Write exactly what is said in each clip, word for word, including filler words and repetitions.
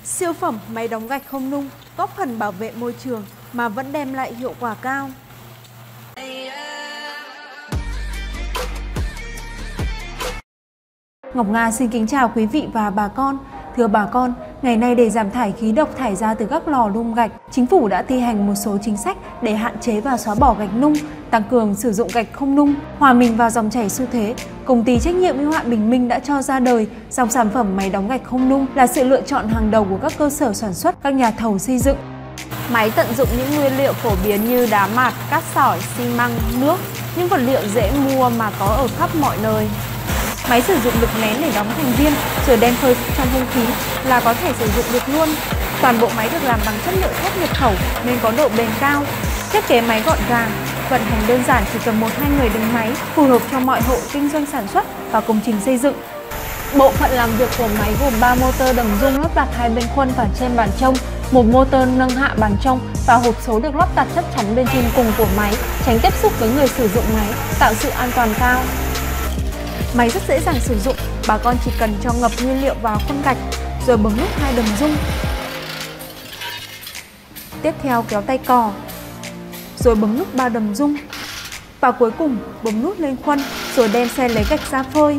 Siêu phẩm máy đóng gạch không nung góp phần bảo vệ môi trường mà vẫn đem lại hiệu quả cao. Ngọc Nga xin kính chào quý vị và bà con. Thưa bà con, ngày nay để giảm thải khí độc thải ra từ các lò nung gạch, chính phủ đã thi hành một số chính sách để hạn chế và xóa bỏ gạch nung, tăng cường sử dụng gạch không nung, hòa mình vào dòng chảy xu thế. Công ty trách nhiệm hữu hạn Bình Minh đã cho ra đời dòng sản phẩm máy đóng gạch không nung là sự lựa chọn hàng đầu của các cơ sở sản xuất, các nhà thầu xây dựng. Máy tận dụng những nguyên liệu phổ biến như đá mạt, cát sỏi, xi măng, nước, những vật liệu dễ mua mà có ở khắp mọi nơi. Máy sử dụng lực nén để đóng thành viên rồi đem phơi trong không khí là có thể sử dụng được luôn. Toàn bộ máy được làm bằng chất liệu thép nhập khẩu nên có độ bền cao. Thiết kế máy gọn gàng, vận hành đơn giản, chỉ cần một hai người đứng máy, phù hợp cho mọi hộ kinh doanh sản xuất và công trình xây dựng. Bộ phận làm việc của máy gồm ba motor đồng dung lắp đặt hai bên khuôn và trên bàn trông, một motor nâng hạ bàn trông và hộp số được lắp đặt chắc chắn bên trên cùng của máy, tránh tiếp xúc với người sử dụng máy, tạo sự an toàn cao. Máy rất dễ dàng sử dụng, bà con chỉ cần cho ngập nguyên liệu vào khuôn gạch rồi bấm nút hai đồng dung. Tiếp theo kéo tay cò, rồi bấm nút ba đồng dung. Và cuối cùng bấm nút lên khuôn rồi đem xe lấy gạch ra phơi.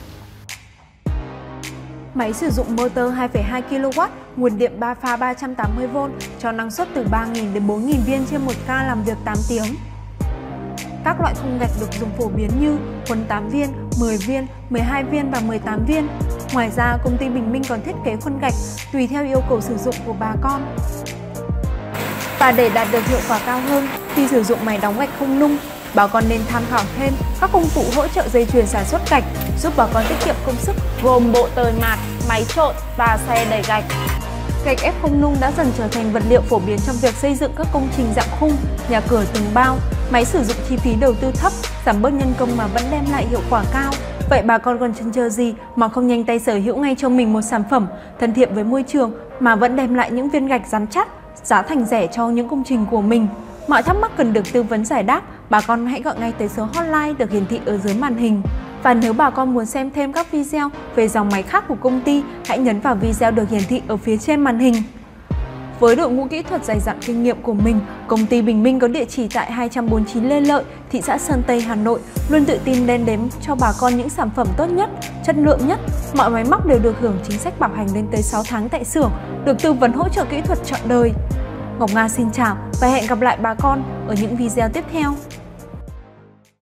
Máy sử dụng motor hai phẩy hai ki lô oát, nguồn điện ba pha ba trăm tám mươi vôn cho năng suất từ ba nghìn đến bốn nghìn viên trên một ca làm việc tám tiếng. Các loại khung gạch được dùng phổ biến như khuôn tám viên, mười viên, mười hai viên và mười tám viên. Ngoài ra, công ty Bình Minh còn thiết kế khuôn gạch tùy theo yêu cầu sử dụng của bà con. Và để đạt được hiệu quả cao hơn khi sử dụng máy đóng gạch không nung, bà con nên tham khảo thêm các công cụ hỗ trợ dây chuyền sản xuất gạch giúp bà con tiết kiệm công sức, gồm bộ tời mạt, máy trộn và xe đẩy gạch. Gạch ép không nung đã dần trở thành vật liệu phổ biến trong việc xây dựng các công trình dạng khung, nhà cửa tường bao. Máy sử dụng chi phí đầu tư thấp, giảm bớt nhân công mà vẫn đem lại hiệu quả cao. Vậy bà con còn chần chờ gì mà không nhanh tay sở hữu ngay cho mình một sản phẩm thân thiện với môi trường mà vẫn đem lại những viên gạch rắn chắc, giá thành rẻ cho những công trình của mình? Mọi thắc mắc cần được tư vấn giải đáp, bà con hãy gọi ngay tới số hotline được hiển thị ở dưới màn hình. Và nếu bà con muốn xem thêm các video về dòng máy khác của công ty, hãy nhấn vào video được hiển thị ở phía trên màn hình. Với đội ngũ kỹ thuật dày dặn kinh nghiệm của mình, công ty Bình Minh có địa chỉ tại hai trăm bốn mươi chín Lê Lợi, thị xã Sơn Tây, Hà Nội, luôn tự tin đem đến cho bà con những sản phẩm tốt nhất, chất lượng nhất. Mọi máy móc đều được hưởng chính sách bảo hành lên tới sáu tháng tại xưởng, được tư vấn hỗ trợ kỹ thuật trọn đời. Ngọc Nga xin chào và hẹn gặp lại bà con ở những video tiếp theo.